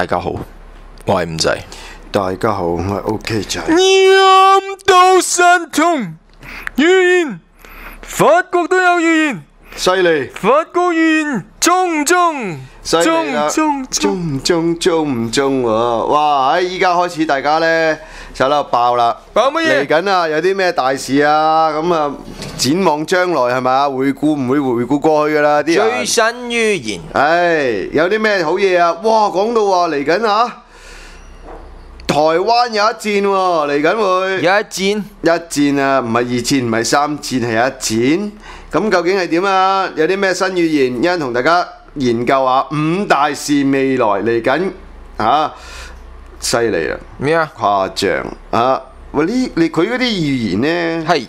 大家好，我係五仔。 大家好，我係 OK 仔。 陰道神童預言，法國都有預言， 犀利， 法國預言中唔中？ 犀利啦！中唔中喎？哇！喺依家開始，大家呢就喺度爆啦。 爆乜嘢？ 嚟緊啊，有啲咩大事啊？咁啊，展望將來係咪？回顧唔會回顧過去噶啦，啲人。 最新預言。 唉，有啲咩好嘢啊？哇！講到話嚟緊啊！台灣有一戰喎，嚟緊會有一戰， 一戰啊，唔係二戰，唔係三戰，係一戰。咁究竟係點啊？有啲咩新預言？一陣同大家研究下五大事未來嚟緊嚇，犀利啦！ 咩啊？ 誇張啊！喂，佢嗰啲預言呢？ 係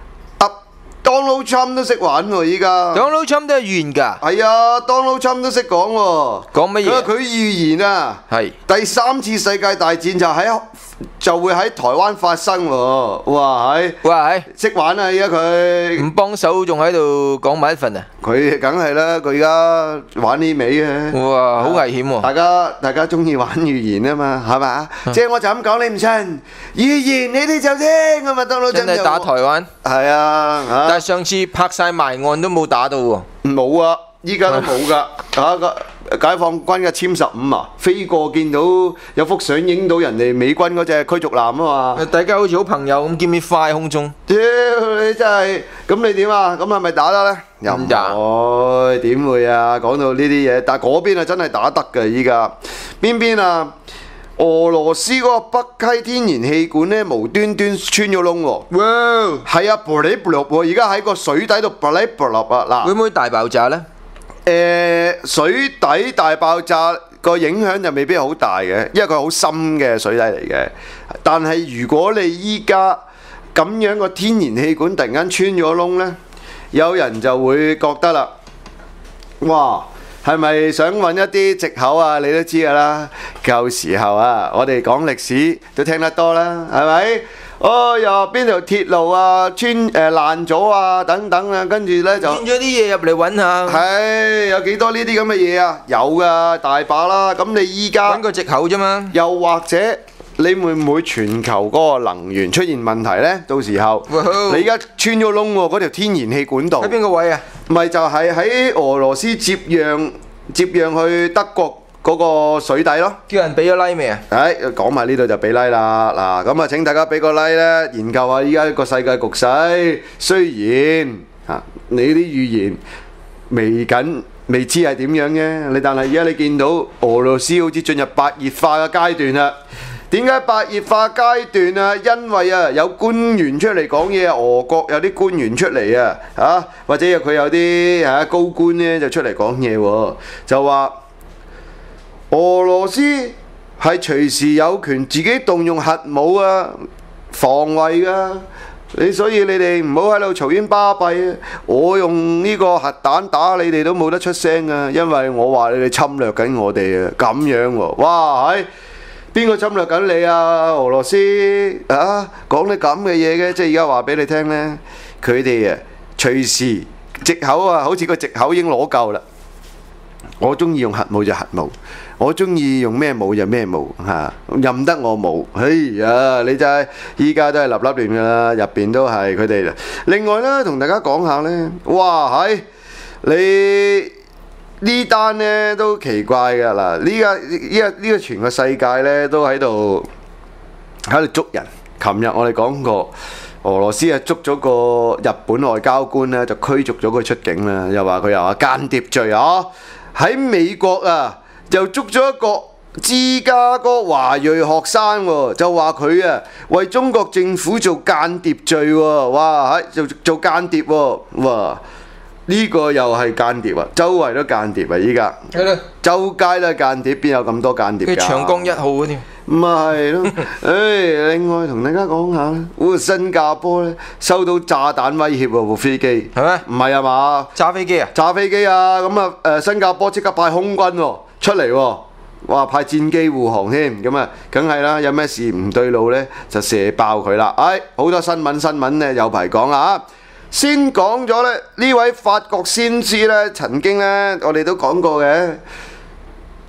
Donald Trump 都識玩喎，依家。 Donald Trump 都係預言㗎。 係啊，Donald Trump 都識講喎。 講乜嘢？ 佢預言啊， 係第三次世界大戰就會喺台灣發生喎。哇係！ 哇係識玩啊！而家佢唔幫手，仲喺度講埋一份啊！ 佢梗係啦，佢而家玩呢味嘅。 哇，好危險喎！ 大家中意玩預言啊嘛，係嘛？即係我就咁講，你唔信預言，你哋就聽啊嘛。Donald Trump真係打台灣。 係啊， 但係上次拍晒埋岸都冇打到喎。 冇啊，依家都冇噶。個解放軍嘅殲15啊，飛過見到有幅相影到人哋美軍嗰隻驅逐艦啊嘛。 大家好似好朋友咁，見面快空中。 屌你真係，咁你點啊？咁係咪打得呢？又唔會，點會啊？講到呢啲嘢，但係嗰邊啊真係打得㗎依家。邊啊？俄羅斯嗰個北溪天然氣管呢，無端端穿咗窿喎。 哇！ 係啊，啵哩啵喎，而家喺個水底度啵哩啵啊！嗱， 會唔會大爆炸呢？ 水底大爆炸個影響就未必好大嘅，因為佢好深嘅水底嚟嘅。但係如果你依家咁樣個天然氣管突然間穿咗窿呢，有人就會覺得啦，哇！係咪想揾一啲藉口啊？你都知㗎啦，舊時候啊，我哋講歷史都聽得多啦，係咪？哦，又邊條鐵路啊爛咗啊，等等啊，跟住呢就轉咗啲嘢入嚟揾下。 係有幾多呢啲咁嘅嘢啊？有㗎，大把啦。咁你依家揾個藉口啫嘛。 又或者你會唔會全球嗰個能源出現問題呢？到時候你而家穿咗窿喎，嗰條天然氣管道喺邊個位啊？ 咪就係喺俄羅斯接壤去德國嗰個水底咯。 叫人俾咗 like 未啊？ 講埋呢度就俾 like 啦。嗱，咁啊請大家俾個 like 咧，研究下依家個世界局勢。雖然你啲預言未知係點樣嘅，但係而家你見到俄羅斯好似進入白熱化嘅階段啦。點解白熱化階段啊？因為啊有官員出嚟講嘢，俄國有啲官員出嚟啊，或者佢有啲高官呢就出嚟講嘢喎，就話俄羅斯係隨時有權自己動用核武啊，防衛㗎。所以你哋唔好喺度嘈冤巴閉啊！我用呢個核彈打你哋都冇得出聲啊，因為我話你哋侵略緊我哋啊，咁樣喎，哇係！邊個侵略緊你啊？俄羅斯啊，講啲咁嘅嘢嘅，即係而家話俾你聽呢，佢哋隨時藉口啊，好似個藉口已經攞夠啦。我中意用核武就核武，我中意用咩武就咩武嚇，任得我武。哎呀，你真係依家都係立亂㗎啦，入邊都係佢哋。另外呢，同大家講下呢，哇係你。呢單呢都奇怪㗎啦！呢個全個世界呢都喺度捉人。琴日我哋講過，俄羅斯捉咗個日本外交官呢，就驅逐咗佢出境啦，又話佢有間諜罪啊！喺美國啊，又捉咗一個芝加哥華裔學生喎，就話佢為中國政府做間諜罪喎，哇！做間諜喎，哇！呢個又係間諜啊！周圍都間諜啊！依家周街都係間諜，邊有咁多間諜㗎？ 佢長江1號嗰條。 唔係咯，另外同大家講下咧，新加坡咧收到炸彈威脅喎，部飛機係咩？ 唔係啊嘛？ 炸飛機啊？ 炸飛機啊！咁啊新加坡即刻派空軍出嚟喎，哇派戰機護航添，咁啊梗係啦，有咩事唔對路呢，就射爆佢啦！好多新聞呢有排講啦。先講咗呢位法國先知呢，曾經呢，我哋都講過嘅，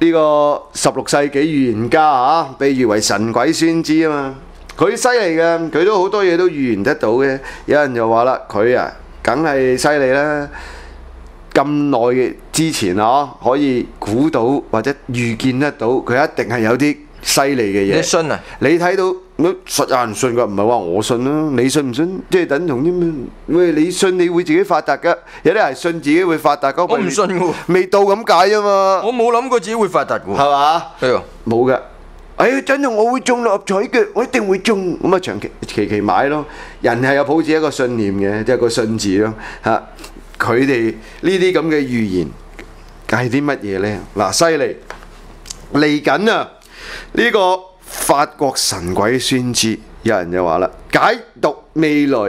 呢個16世紀預言家啊，被譽為神鬼先知啊嘛。佢犀利嘅，佢都好多嘢都預言得到嘅。有人就話啦，佢啊，梗係犀利啦！咁耐之前啊，可以估到或者預見得到，佢一定係有啲犀利嘅嘢。 你信啊？ 你睇到，實有人信㗎，唔係話我信啦。你信唔信？即係等同啲咩？喂，你信你會自己發達㗎，有啲人信自己會發達㗎。 我唔信喎， 未到咁解啫嘛。 我冇諗過自己會發達㗎。 係嘛？ 係啊， 冇㗎。真係我會中六合彩嘅，我一定會中。咁啊，長期買咯。人係有抱住一個信念嘅，即係個信字咯。嚇，佢哋呢啲咁嘅預言係啲乜嘢呢？嗱，犀利嚟緊啊！呢個法國神鬼先知，有人就話啦，解讀未來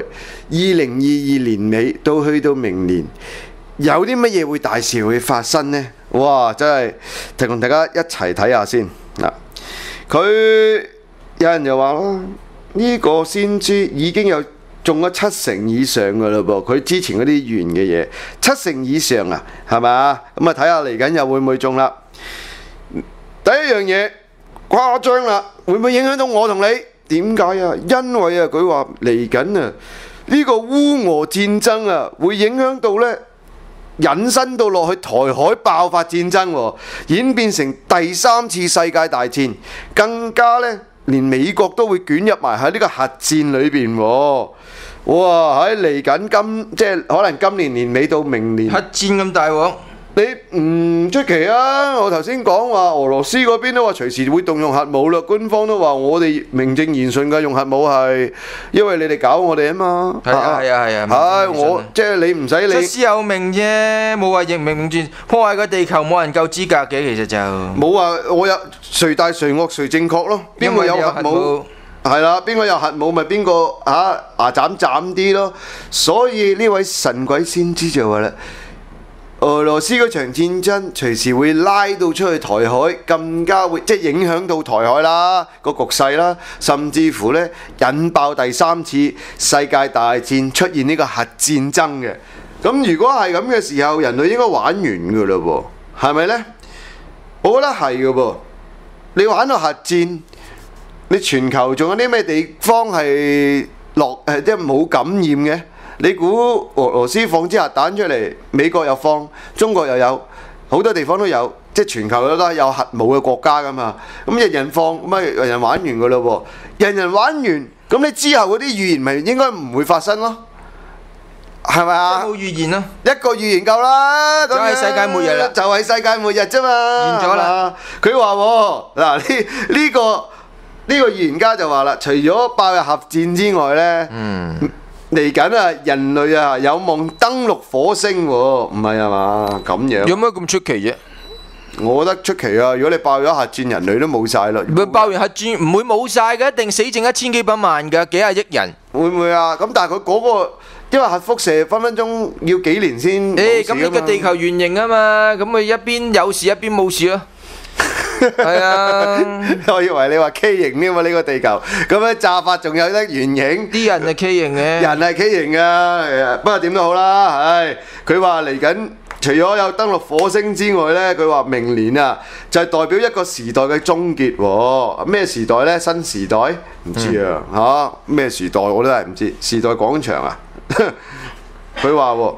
2022年尾到去到明年有啲乜嘢會大事會發生呢？哇！真係同大家一齊睇下先嗱。佢有人就話啦，呢個先知已經有中咗70%以上㗎嘞噃，佢之前嗰啲預言嘅嘢70%以上啊，係咪啊？咁啊睇下嚟緊又會唔會中啦？第一樣嘢誇張啦，會唔會影響到我同你？點解啊？因為啊，佢話嚟緊啊，呢個烏俄戰爭啊，會影響到呢。引申到落去台海爆發戰爭，演變成第3次世界大戰，更加呢，連美國都會捲入埋喺呢個核戰裏邊。哇！喺嚟緊即係可能今年年尾到明年， 核戰咁大鑊， 你唔出奇啊！我頭先講話俄羅斯嗰邊都話隨時會動用核武啦，官方都話我哋名正言順嘅用核武係，因為你哋搞我哋啊嘛。 係啊係啊係啊。 係我即係你唔使理。 出師有名啫，冇話明明轉破壞個地球，冇人夠資格嘅，其實就冇話我有誰大誰惡誰正確咯。邊個有核武？係啦，邊個有核武咪邊個牙斬啲咯。所以呢位神鬼先知就話啦。俄羅斯嗰場戰爭隨時會拉到出去台海，更加會即係影響到台海啦個局勢啦，甚至乎呢引爆第3次世界大戰，出現呢個核戰爭嘅。咁如果係咁嘅時候，人類應該玩完㗎嘞喎，係咪呢？我覺得係㗎噃。你玩到核戰，你全球仲有啲咩地方係即係冇感染嘅？你估俄羅斯放支核彈出嚟，美國又放，中國又有，好多地方都有，即係全球都係有核武嘅國家噶嘛。咁人人放，咁啊人人玩完噶咯喎，人人玩完，咁你之後嗰啲預言咪應該唔會發生咯，係咪啊？ 冇預言咯， 一個預言夠啦， 就係世界末日啦， 就係世界末日啫嘛。 完咗啦。 佢話嗱呢個預言家就話啦，除咗爆入核戰之外呢。嚟緊啊，人類啊有望登陸火星喎，唔係啊嘛？咁樣有咩咁出奇啫？ 我覺得出奇啊！如果你爆咗核戰，人類都冇晒啦。 爆完核戰唔會冇晒嘅，一定死剩1000幾百萬㗎，幾廿億人。 會唔會啊？咁但係佢嗰個，因為核輻射分分鐘要幾年先。 咁呢個地球圓形啊嘛，咁咪一邊有事一邊冇事咯。係啊， 我以為你話 K 型添嘛，呢個地球咁樣炸法仲有得圓形， 啲人係 K 型嘅， 人係 K 型噶。不過點都好啦，唉，佢話嚟緊除咗有登陸火星之外呢，佢話明年啊就係代表一個時代嘅終結喎。咩時代呢？新時代？唔知啊嚇，咩時代我都係唔知。時代廣場啊，佢話喎。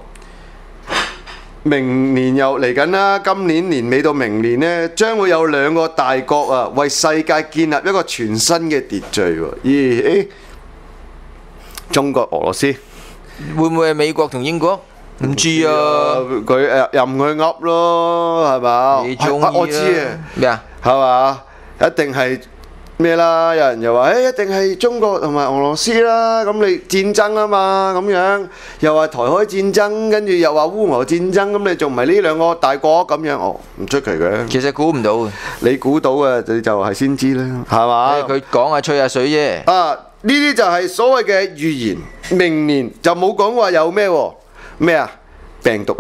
明年又嚟緊啦，今年年尾到明年呢，將會有2個大國啊，為世界建立一個全新嘅秩序喎。咦？中國、俄羅斯會唔會係美國同英國？唔知啊， 佢任佢噏咯，係嘛？ 你中意啊？ 我知啊， 咩啊？ 係嘛？一定係。咩啦？有人又話一定係中國同埋俄羅斯啦，咁你戰爭啊嘛，咁樣又話台海戰爭，跟住又話烏俄戰爭，咁你仲唔係呢2個大國咁樣？哦，唔出奇嘅。 其實估唔到嘅， 你估到嘅你就係先知啦，係嘛？ 佢講下吹下水啫。 啊，呢啲就係所謂嘅預言。明年就冇講話有咩喎？咩啊？病毒咯，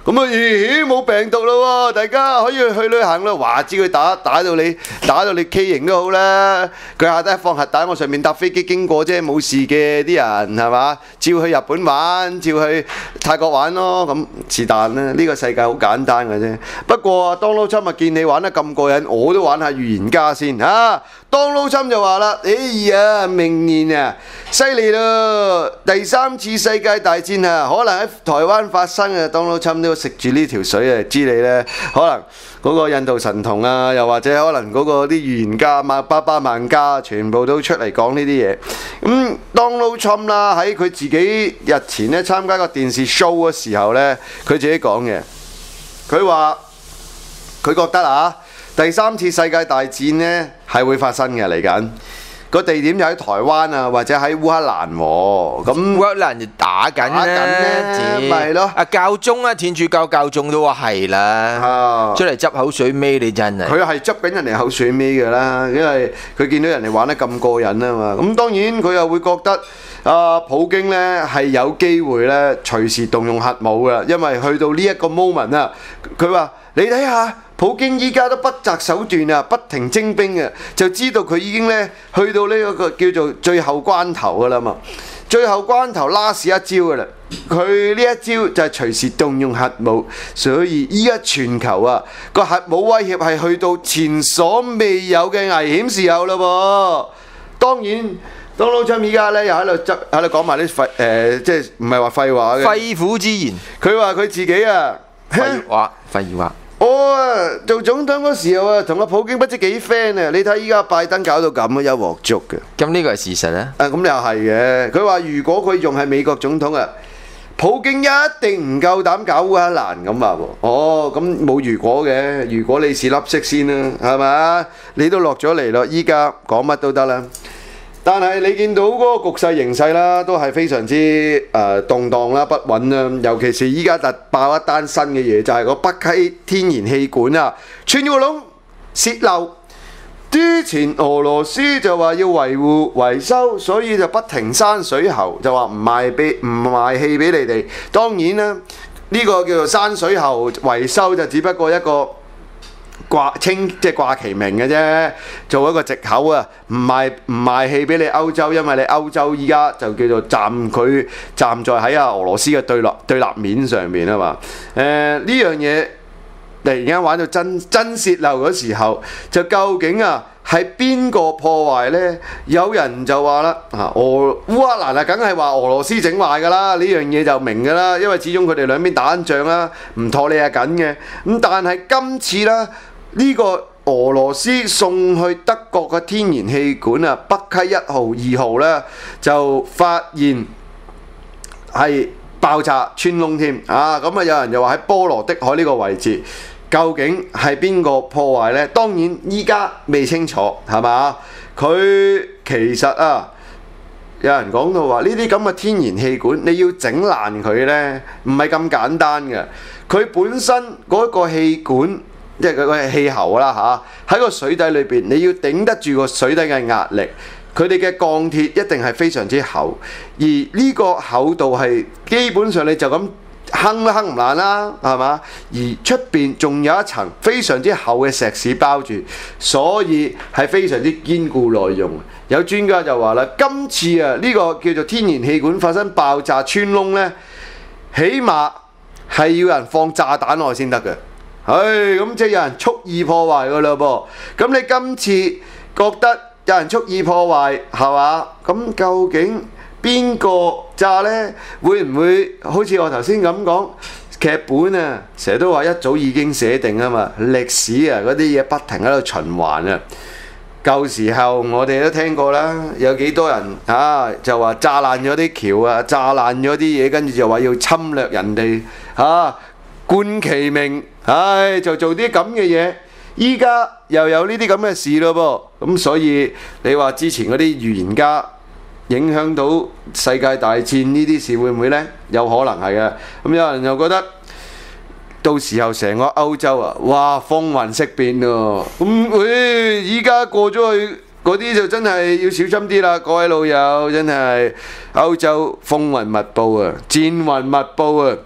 咁啊，咦冇病毒咯喎，大家可以去旅行咯。話知佢打到你畸形都好啦。佢下低放核彈，我上面搭飛機經過啫，冇事嘅啲人係嘛？照去日本玩，照去泰國玩咯。咁是但啦，呢個世界好簡單嘅啫。不過 Donald Trump 見你玩得咁過癮，我都玩下預言家先啊。Donald Trump 就話啦：哎呀，明年啊，犀利咯！第3次世界大戰啊，可能喺台灣發生啊。Donald Trump 都食住呢條水啊，知你呢，可能嗰個印度神童啊，又或者可能嗰個啲預言家巴巴萬家，全部都出嚟講呢啲嘢。Donald Trump 啦，喺佢自己日前呢參加個電視 show 嘅時候呢，佢自己講嘅，佢話佢覺得啊，第3次世界大戰呢係會發生嘅嚟緊。個地點就喺台灣啊，或者喺烏克蘭喎。咁烏克蘭就打緊咧， 咪係咯。 教宗啊，天主教教宗都話係啦，出嚟執口水尾你真係。 佢係執緊人哋口水尾㗎啦，因為佢見到人哋玩得咁過癮啊嘛。咁當然佢又會覺得普京呢係有機會呢隨時動用核武㗎，因為去到呢一個 moment 啊，佢話你睇下。普京依家都不擇手段啊，不停徵兵啊，就知道佢已經咧去到呢個叫做最後關頭噶啦嘛，最後關頭last一招噶啦，佢呢一招就係隨時動用核武，所以依家全球啊個核武威脅係去到前所未有嘅危險時候咯噃。當然Donald Trump依家咧又喺度講埋啲即係唔係話廢話嘅肺腑之言， 佢話佢自己啊廢話。 我做總統嗰時候啊，同阿普京不知幾 friend 啊！你睇依家拜登搞到咁啊，一鑊粥嘅。 咁呢個係事實咧？ 咁又係嘅。佢話如果佢仲係美國總統啊，普京一定唔夠膽搞烏克蘭咁話喎。咁冇如果嘅，如果你試粒色先啦，係咪？你都落咗嚟咯，依家講乜都得啦。但係你見到嗰個局勢形勢啦，都係非常之動盪啦、不穩啦。尤其是依家突爆一單新嘅嘢，就係個北溪天然氣管啊，穿咗個窿泄漏。之前俄羅斯就話要維護維修，所以就不停閂水喉，就話唔賣氣俾你哋。當然啦，呢個叫做閂水喉維修就只不過一個即係掛其名嘅啫，做一個藉口啊！唔賣氣俾你歐洲，因為你歐洲依家就叫做站在喺俄羅斯嘅對立面上面啊嘛。呢樣嘢突然間玩到真泄漏嗰時候，就究竟係邊個破壞呢？有人就話啦，烏克蘭梗係話俄羅斯整壞㗎啦，呢樣嘢就明㗎啦，因為始終佢哋兩邊打緊仗啦，唔妥你係緊嘅。咁但係今次啦。呢個俄羅斯送去德國嘅天然氣管啊，北溪1號、2號呢，就發現係爆炸穿窿添啊！咁有人就話喺波羅的海呢個位置，究竟係邊個破壞呢？當然依家未清楚，係嘛？佢其實有人講到話呢啲咁嘅天然氣管，你要整爛佢呢，唔係咁簡單嘅。佢本身嗰個氣管。即係佢個氣喉啦喺個水底裏邊，你要頂得住個水底嘅壓力。佢哋嘅鋼鐵一定係非常之厚，而呢個厚度係基本上你就咁坑都坑唔爛啦，係嘛？而出邊仲有一層非常之厚嘅石屎包住，所以係非常之堅固耐用。有專家就話啦，今次呢個叫做天然氣管發生爆炸穿窿呢，起碼係要人放炸彈落去先得嘅。咁即係有人蓄意破壞㗎啦噃。咁你今次覺得有人蓄意破壞係嘛？咁究竟邊個炸呢？會唔會好似我頭先咁講？劇本成日都話一早已經寫定啊嘛。歷史嗰啲嘢不停喺度循環啊。舊時候我哋都聽過啦，有幾多人就話炸爛咗啲橋炸爛咗啲嘢，跟住就話要侵略人哋冠其名，就做啲咁嘅嘢。依家又有呢啲咁嘅事咯噃，咁所以你話之前嗰啲預言家影響到世界大戰呢啲事會唔會呢？有可能係嘅。咁有人又覺得到時候成個歐洲哇風雲色變咯。咁依家過咗去嗰啲就真係要小心啲啦，各位老友，真係歐洲風雲密佈戰雲密佈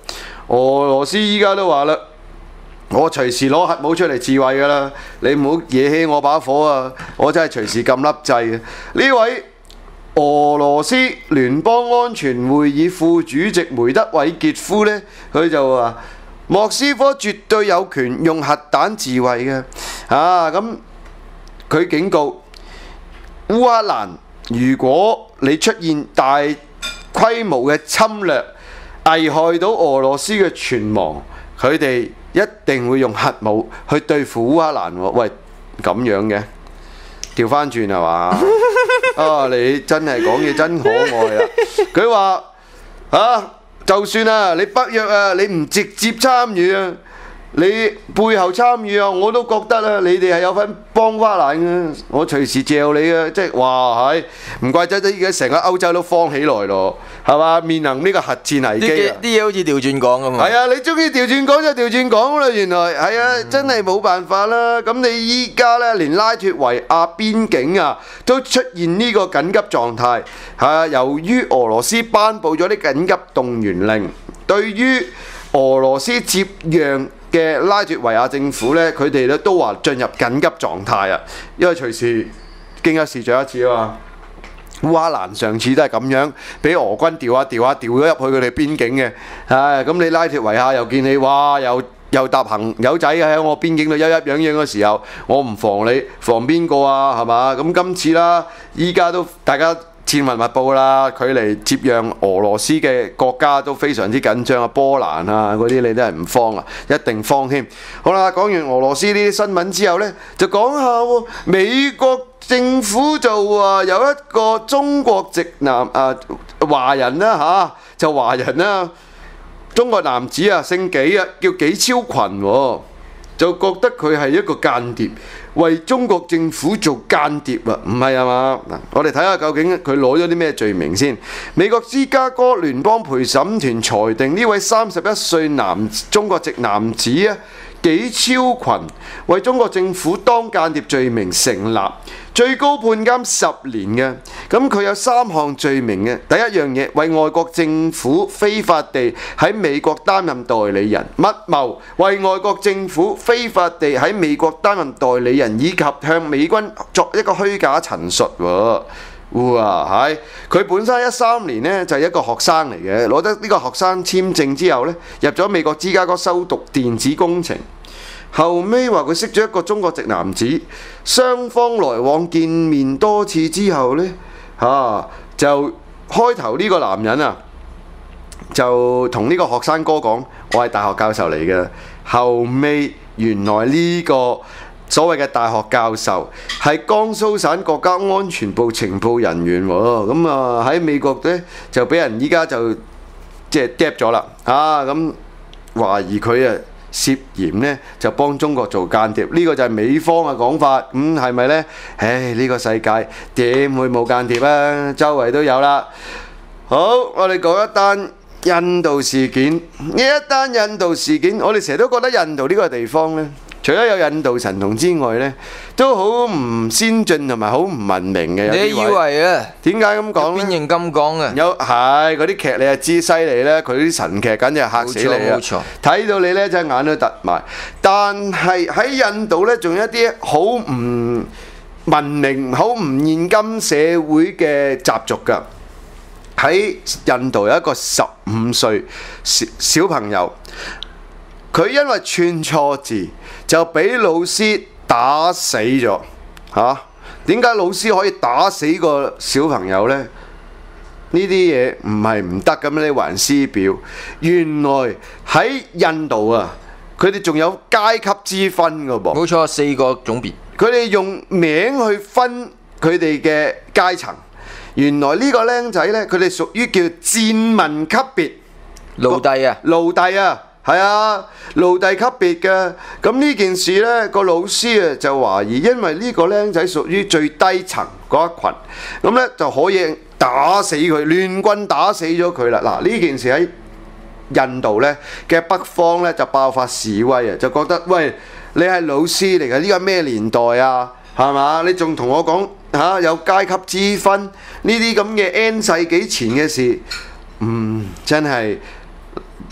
俄羅斯依家都話啦，我隨時攞核武出嚟自衛噶啦，你唔好惹起我把火啊！我真係隨時撳粒掣啊！呢位俄羅斯聯邦安全會議副主席梅德韋傑夫呢，佢就話莫斯科絕對有權用核彈自衛嘅。咁佢警告烏克蘭，如果你出現大規模嘅侵略，危害到俄羅斯嘅存亡，佢哋一定會用核武去對付烏克蘭喎。喂，咁樣嘅調翻轉係嘛？你真係講嘢真可愛啊！佢話就算你北約你唔直接參與啊，你背後參與啊，我都覺得你哋係有份幫烏克蘭嘅，我隨時嚼你啊！即係哇係，唔怪得而家成個歐洲都慌起來咯，係嘛？面臨呢個核戰危機啲嘢好似調轉講咁嘛。 係啊，你中意調轉講就調轉講啦，原來係啊，真係冇辦法啦。咁你依家呢，連拉脫維亞邊境都出現呢個緊急狀態，由於俄羅斯頒布咗啲緊急動員令，對於俄羅斯接壤嘅拉脫維亞政府呢，佢哋都話進入緊急狀態啊，因為隨時經一事長一智啊嘛。烏克蘭上次都係咁樣，俾俄軍調咗入去佢哋邊境嘅。咁你拉脫維亞又見你哇，又搭行友仔喺我邊境度樣嘅時候，我唔防你，防邊個啊？係嘛？咁今次啦，依家都大家戰雲密布啦，距離接壤俄羅斯嘅國家都非常之緊張啊，波蘭嗰啲你都係唔慌啊，一定慌添。好啦，講完俄羅斯呢啲新聞之後呢，就講下美國政府就話有一個中國籍華人啦就華人啦，中國男子姓紀叫紀超群就覺得佢係一個間諜，為中國政府做間諜唔係啊嘛？嗱，我哋睇下究竟佢攞咗啲咩罪名先。美國芝加哥聯邦陪審團裁定呢位31歲中國籍男子紀超群為中國政府當間諜罪名成立，最高判監10年嘅。咁佢有3項罪名嘅。第一樣嘢，為外國政府非法地喺美國擔任代理人，密謀為外國政府非法地喺美國擔任代理人，以及向美軍作一個虛假陳述喎。係佢本身13年呢，就係一個學生嚟嘅，攞得呢個學生簽證之後呢，入咗美國芝加哥修讀電子工程。後尾話佢識咗一個中國籍男子，雙方來往見面多次之後呢，就開頭呢個男人就同呢個學生哥講：我係大學教授嚟嘅。後尾原來呢個所謂嘅大學教授係江蘇省國家安全部情報人員喎。咁喺美國呢，就俾人依家就即係 drop 咗啦。咁懷疑佢涉嫌呢就幫中國做間諜，呢個就係美方嘅講法。係咪呢？呢個世界點會冇間諜啊？周圍都有啦。好，我哋講一單印度事件。呢一單印度事件，我哋成日都覺得印度呢個地方呢，除咗有印度神童之外呢，都好唔先進同埋好唔文明嘅。 你以為啊？ 點解咁講呢？ 變形金剛啊！ 係嗰啲劇你就知犀利咧，佢啲神劇簡直係嚇死你啊！冇錯，睇到你呢，真係眼都突埋。但係喺印度呢，仲有一啲好唔文明、好唔現今社會嘅習俗㗎。喺印度有一個15歲小朋友，佢因為串錯字就俾老師打死咗。點解老師可以打死個小朋友呢？呢啲嘢唔係唔得咁，你還師表。原來喺印度佢哋仲有階級之分㗎噃。 冇錯，4個種別。佢哋用名去分佢哋嘅階層。原來呢個僆仔呢，佢哋屬於叫賤民級別， 奴隸奴隸係奴隸級別嘅。咁呢件事呢，個老師就懷疑，因為呢個僆仔屬於最低層嗰一群，咁呢就可以打死佢，亂棍打死咗佢啦。嗱，呢件事喺印度呢嘅北方呢，就爆發示威就覺得喂，你係老師嚟嘅，呢個咩年代啊？係嘛？你仲同我講有階級之分呢啲咁嘅 N 世紀前嘅事，真係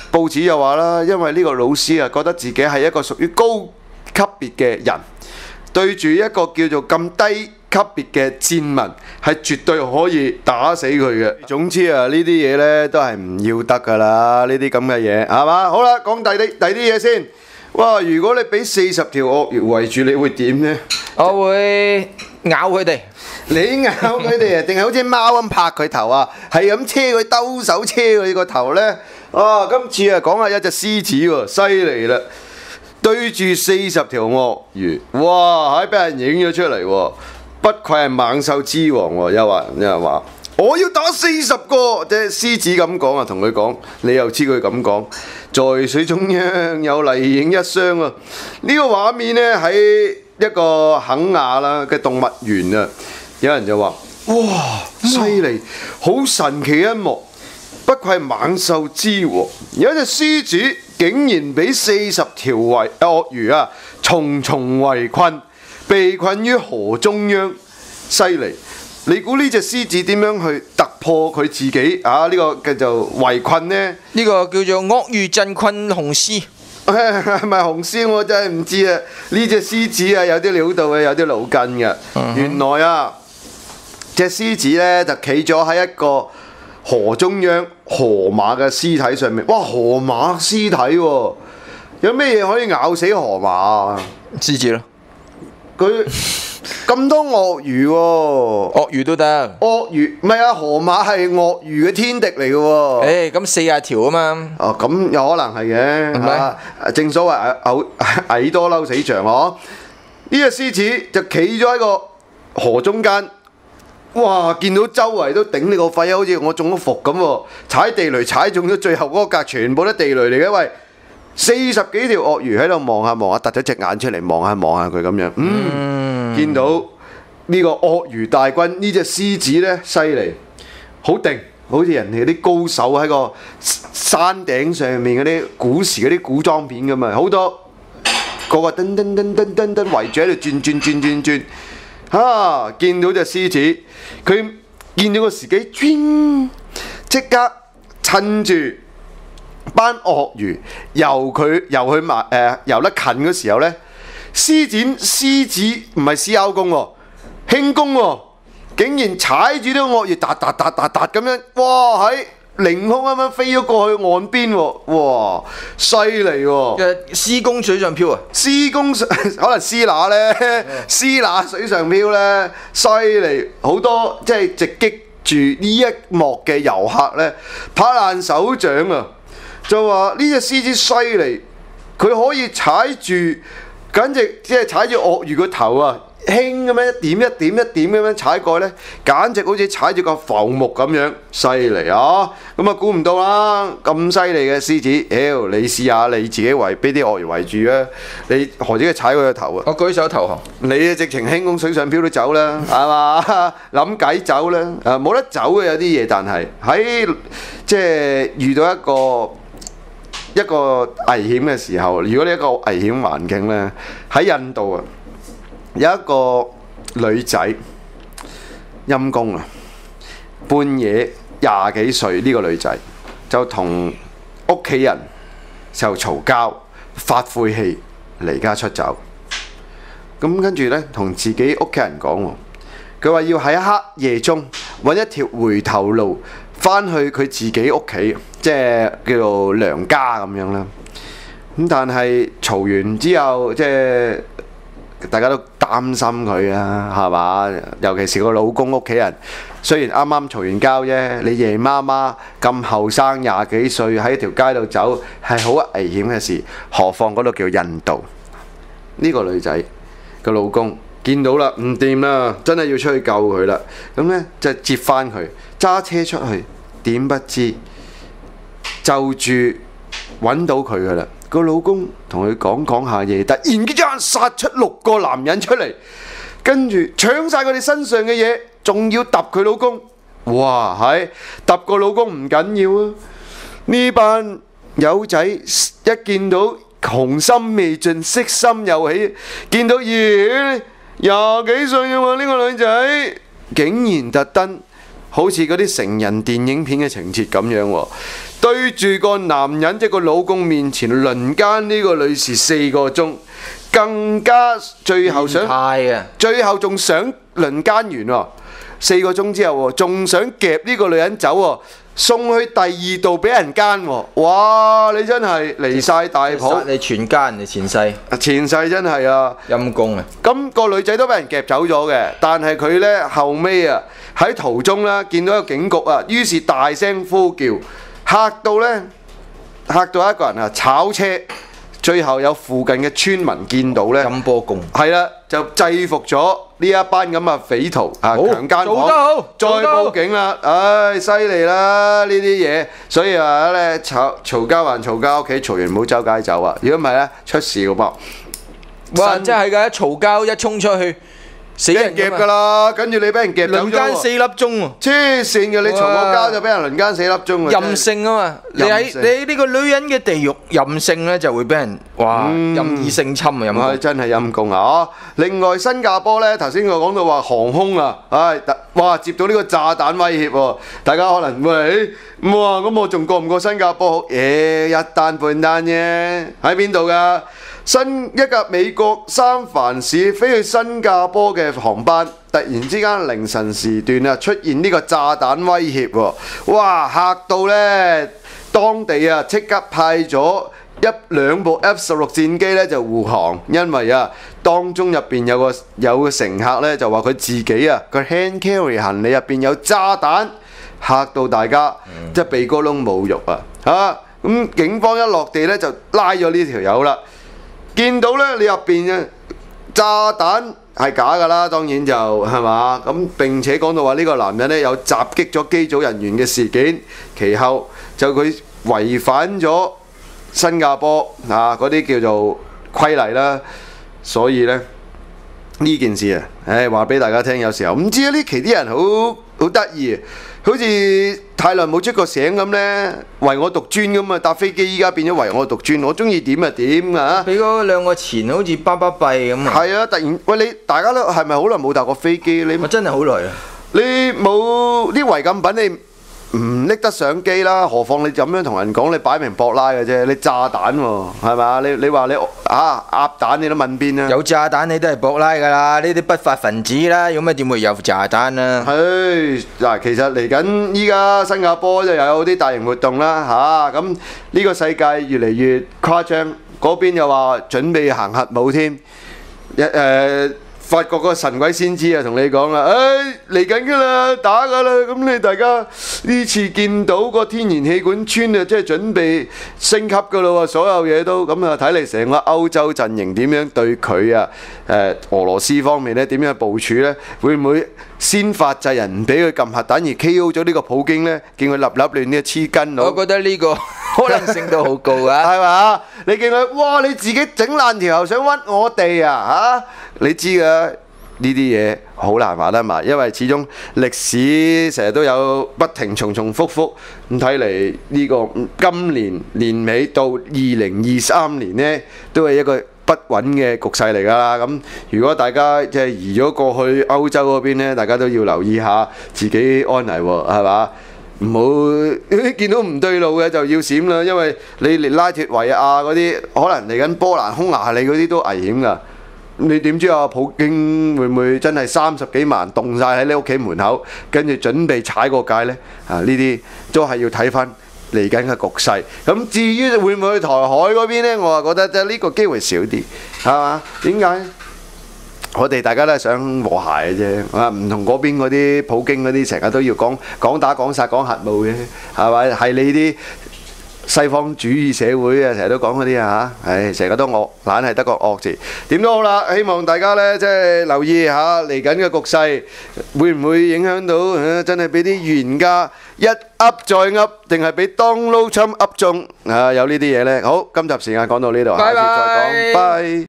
報紙又話啦，因為呢個老師啊覺得自己係一個屬於高級別嘅人，對住一個叫做咁低級別嘅賤民係絕對可以打死佢嘅。總之啊，呢啲嘢呢都係唔要得噶啦，呢啲咁嘅嘢係嘛？好啦，講第啲嘢先。哇！如果你俾40條鱷魚圍住，你會點呢？ 我會咬佢哋。 你咬佢哋啊？定係好似貓咁拍佢頭啊？係咁車佢，兜手車佢個頭呢？啊！今次啊講下一隻獅子喎，犀利啦！對住40條鱷魚，哇！俾人影咗出嚟喎，不愧係猛獸之王喎！有人話我要打40個，即係獅子咁講啊，同佢講，你又知佢咁講，在水中央有麗影一雙啊！呢個畫面呢，喺一個肯亞啦嘅動物園啊，有人就話：哇，犀利，好神奇一幕，不愧係猛獸之王！有一隻獅子竟然俾40條鱷魚啊重重圍困，被困於河中央，犀利！你估呢隻獅子點樣去突破佢自己啊？呢個叫做圍困呢？ 呢個叫做鱷魚陣困雄獅。 係咪雄獅我真係唔知啊！呢隻獅子啊有啲料到嘅，有啲腦筋嘅。原來啊，隻獅子呢就企咗喺一個河中央河馬嘅屍體上面。哇！河馬屍體喎，有咩嘢可以咬死河馬啊？ 獅子咯。 佢咁多鱷魚喎， 鱷魚都得。 鱷魚唔係啊，河馬係鱷魚嘅天敵嚟嘅喎。 咁40條啊嘛。 哦，咁有可能係嘅。係咪？正所謂蟻多嬲死象嗬。呢隻獅子就企咗喺個河中間，哇！見到周圍都頂你個肺啊，好似我中咗伏咁喎。踩地雷踩中咗最後嗰格，全部都地雷嚟嘅，喂！40幾條鱷魚喺度望下望下，突咗隻眼出嚟望下佢咁樣。見到呢個鱷魚大軍，呢隻獅子呢，犀利，好定，好似人哋啲高手喺個山頂上面嗰啲古時嗰啲古裝片咁啊，好多個個噔噔噔噔噔噔圍住喺度轉。嚇！見到隻獅子，佢見到個時機，即刻趁住班鱷魚游得近嘅時候呢，獅子唔係獅鷗功喎，輕功喎，竟然踩住啲鱷魚，咁樣，哇！喺凌空咁樣飛咗過去岸邊喎，哇！犀利喎！ 獅公水上漂啊！ 獅公可能獅乸呢，獅乸水上漂呢，犀利好多，即係直擊住呢一幕嘅遊客呢，拍爛手掌啊！就話呢隻獅子犀利，佢可以踩住，簡直即係踩住鱷魚個頭啊，輕咁樣一點咁樣踩過呢，簡直好似踩住個浮木咁樣，犀利啊！咁啊估唔到啦，咁犀利嘅獅子，你試下你自己俾啲鱷魚圍住啊！你何止係踩佢個頭啊？ 我舉手投降。你啊直情輕功水上漂都走啦，係嘛？諗計走啦，冇得走嘅有啲嘢，但係喺即係遇到一個危險嘅時候，如果呢一個危險環境呢，喺印度啊，有一個女仔陰公啊，半夜20幾歲呢個女仔就同屋企人就嘈交，發晦氣離家出走。咁跟住呢，同自己屋企人講喎，佢話要喺黑夜中揾一條回頭路翻去佢自己屋企，即係叫做娘家咁樣啦。咁但係嘈完之後，即係大家都擔心佢啊，係嘛？尤其是個老公屋企人，雖然啱啱嘈完交啫，你夜媽媽咁後生20幾歲喺條街度走係好危險嘅事，何況嗰度叫印度。呢個女仔個老公見到啦，唔掂啦，真係要出去救佢啦。咁呢，就接翻佢，揸車出去，點不知就住揾到佢噶啦。個老公同佢講下嘢，突然之間殺出6個男人出嚟，跟住搶晒佢哋身上嘅嘢，仲要揼佢老公。哇！係揼個老公唔緊要啊，呢班友仔一見到雄心未盡，色心又起，見到20幾歲嘅喎呢個女仔，竟然特登好似嗰啲成人電影片嘅情節咁樣喎，對住個男人即係個老公面前輪姦呢個女士4個鐘，更加最後最後仲想輪姦完喎，4個鐘之後仲想夾呢個女人走喎，送去第2度俾人姦喎，哇！你真係離晒大譜， 殺你全家人，你前世真係啊， 陰公啊！ 咁個女仔都俾人夾走咗嘅，但係佢呢後尾啊喺途中呢見到一個警局啊，於是大聲呼叫，嚇到一個人啊炒車，最後有附近嘅村民見到呢， 金波公係啦，就制服咗呢一班咁嘅匪徒啊，強姦狂，再報警啦，唉，犀利啦呢啲嘢，所以話呢嘈交還嘈交，屋企嘈完唔好周街走啊，如果唔係呢出事㗎噃。 哇！真係㗎，一嘈交一衝出去，死人夾㗎啦，跟住你俾人夾走咗喎， 輪姦4粒鐘喎， 黐線嘅！你嘈個交就俾人輪姦4粒鐘啊！ 任性啊嘛！你呢個女人嘅地獄任性呢，就會俾人任意性侵啊！任公真係陰公啊！另外新加坡呢，頭先我講到話航空啊，哇接到呢個炸彈威脅喎，大家可能喂哇咁我仲過唔過新加坡好？一單半單啫，喺邊度㗎？一架美國三藩市飛去新加坡嘅航班，突然之間凌晨時段啊出現呢個炸彈威脅喎，哇嚇到呢當地啊即刻派咗2部 F-16戰機呢就護航，因為啊當中入邊有個乘客呢就話佢自己啊個 hand carry 行李入邊有炸彈，嚇到大家即係鼻哥窿冇肉啊嚇！咁警方一落地呢就拉咗呢條友啦。見到呢，你入邊嘅炸彈係假㗎啦，當然就係嘛咁。並且講到話呢個男人呢有襲擊咗機組人員嘅事件，其後就佢違反咗新加坡嗰啲叫做規例啦，所以呢，呢件事啊，話俾大家聽，有時候唔知啊呢期啲人好得意，好似太耐冇出過醒咁呢，唯我獨尊咁啊！搭飛機依家變咗唯我獨尊，我中意點就點啊！ 俾嗰2個錢好似巴巴閉咁啊！ 係啊！突然喂大家都係咪好耐冇搭過飛機？ 我真係好耐啊！ 你冇啲違禁品，你唔拎得上機啦，何況你咁樣同人講，你擺明博拉嘅啫，你炸彈喎，係嘛？你話你鴨蛋你都問邊啊？ 有炸彈你都係博拉㗎啦，呢啲不法分子啦，有咩點會有炸彈啊？ 嗱，其實嚟緊依家新加坡就有啲大型活動啦咁呢個世界越嚟越誇張，嗰邊又話準備行核武添，法國個神鬼先知啊，同你講啦，嚟緊㗎啦，打㗎啦，咁你大家呢次見到個天然氣管村啊，即係準備升級㗎咯喎，所有嘢都咁啊，睇嚟成個歐洲陣營點樣對佢啊？俄羅斯方面呢點樣部署呢？會唔會先發制人唔俾佢撳核彈而 KO 咗呢個普京呢？見佢立亂呢黐筋佬， 我覺得呢個可能性都好高啊！ 係嘛？你見佢哇，你自己整爛條喉想屈我哋啊你知㗎呢啲嘢好難話得埋，因為始終歷史成日都有不停重複。咁睇嚟呢個今年年尾到2023年呢，都係一個不穩嘅局勢嚟㗎啦。咁如果大家即係移咗過去歐洲嗰邊呢，大家都要留意下自己安危喎，係嘛？唔好見到唔對路嘅就要閃啦，因為你連拉脱維亞嗰啲，可能嚟緊波蘭、匈牙利嗰啲都危險㗎。你點知啊？普京會唔會真係30幾萬凍晒喺你屋企門口，跟住準備踩過界呢？呢啲都係要睇翻嚟緊嘅局勢。咁至於會唔會去台海嗰邊呢？我覺得呢個機會少啲，係嘛？點解？我哋大家都係想和諧嘅啫，唔同嗰邊嗰啲普京嗰啲成日都要講打講殺講核武嘅，係咪？係你啲西方主義社會啊，成日都講嗰啲成日都惡，懶係得個惡字。點都好啦，希望大家呢，即係留意下嚟緊嘅局勢，會唔會影響到真係俾啲預言家一噏再噏，定係俾 Donald Trump噏中有呢啲嘢呢？好，今集時間講到呢度，下次再講，拜。